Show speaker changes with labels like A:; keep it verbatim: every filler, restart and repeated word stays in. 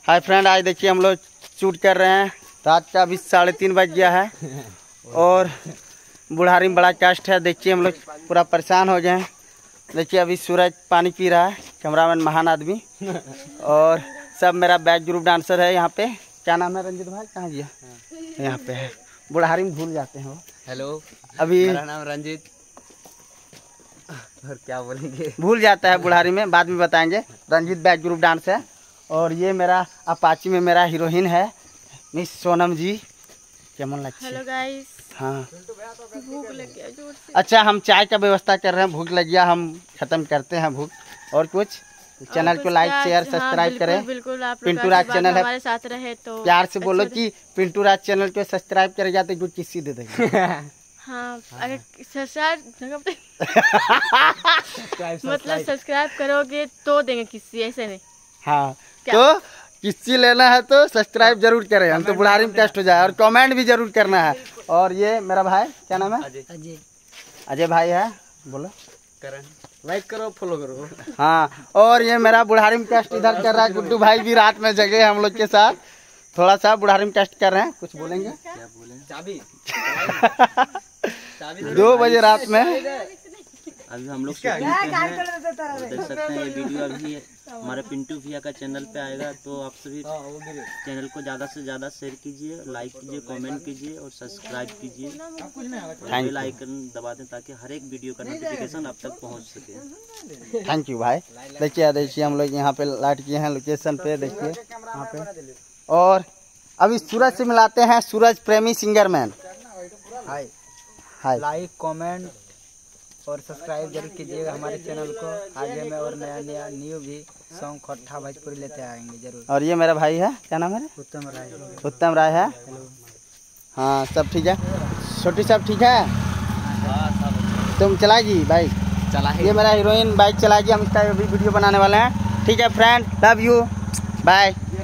A: Hi friend, आज देखिए हम लोग शूट कर रहे हैं। रात का अभी साढ़े तीन बज गया है और बुढ़ारी में बड़ा कष्ट है। देखिए हम लोग पूरा परेशान हो गए हैं। देखिए अभी सूरज पानी पी रहा है, कैमरामैन महान आदमी। और सब मेरा बैक ग्रुप डांसर है यहाँ पे। क्या नाम है रंजित भाई? कहाँ गया? यहाँ पे है। बुढ़ारी में भूल जाते हैं वो।
B: हेलो,
A: अभी
B: मेरा नाम रंजित। और क्या बोलेंगे,
A: भूल जाता है बुढ़ारी में, बाद में बताएंगे। रंजित बैक ग्रुप डांस है। और ये मेरा अपाची में मेरा हीरोइन है मिस सोनम जी। केमन लगती है?
C: Hello guys.
A: हाँ,
C: भूख लग गया जोर से।
A: अच्छा हम चाय का व्यवस्था कर रहे हैं। भूख लग गया, हम खत्म करते हैं भूख। और कुछ चैनल को लाइक शेयर सब्सक्राइब करें।
C: बिल्कुल, आप
A: पिंटू राज चैनल है,
C: हमारे साथ रहे तो
A: प्यार से बोलो कि पिंटू राज चैनल को सब्सक्राइब करेगा तो कुछ किसी दे देंगे।
C: हाँ, अगर मतलब सब्सक्राइब करोगे तो देंगे किसी, ऐसे नहीं।
A: हाँ, तो किसी लेना है तो सब्सक्राइब जरूर करें, हम तो बुढ़ारी में कष्ट हो जाए। और कमेंट भी जरूर करना है। और ये मेरा भाई, क्या नाम है?
B: अजय।
A: अजय भाई है, बोलो।
B: करण, लाइक करो, फॉलो करो।
A: हाँ, और ये मेरा बुढ़ारी में कष्ट इधर कर रहा है। गुड्डू भाई भी रात में जगे हम लोग के साथ, थोड़ा सा बुढ़ारी में कष्ट कर रहे हैं। कुछ बोलेंगे?
B: क्या बोले? चाबी
A: दो बजे रात में
D: अभी हम लोग शूटिंग पे हैं। देख सकते हैं ये वीडियो अभी हमारे पिंटू भैया का चैनल पे आएगा। तो आप सभी चैनल को ज़्यादा से ज़्यादा शेयर कीजिए, लाइक कीजिए, कमेंट कीजिए और सब्सक्राइब कीजिए। बेल आइकन दबा दें ताकि हर एक वीडियो का नोटिफिकेशन आप तक पहुंच सके।
A: थैंक यू भाई। देखिए देखिए हम लोग यहाँ पे लाइट किए हैं लोकेशन पे, देखिए यहाँ पे। और अभी सूरज से मिलाते हैं। Suraj Premi singer man.
B: Hi
A: hi,
B: like comment और सब्सक्राइब जरूर कीजिएगा हमारे चैनल को। आगे में और नया नया न्यू भी सॉन्ग खट्टा भोजपुरी लेते आएंगे जरूर।
A: और ये मेरा भाई है, क्या नाम है?
B: उत्तम राय।
A: उत्तम राय है। हाँ, सब ठीक है। छोटी सब ठीक है? तुम चलाएगी बाइक?
B: चला
A: ये मेरा हीरोइन बाइक चलाएगी। हम इसका भी वीडियो बनाने वाले हैं। ठीक है फ्रेंड, लव यू, बाय।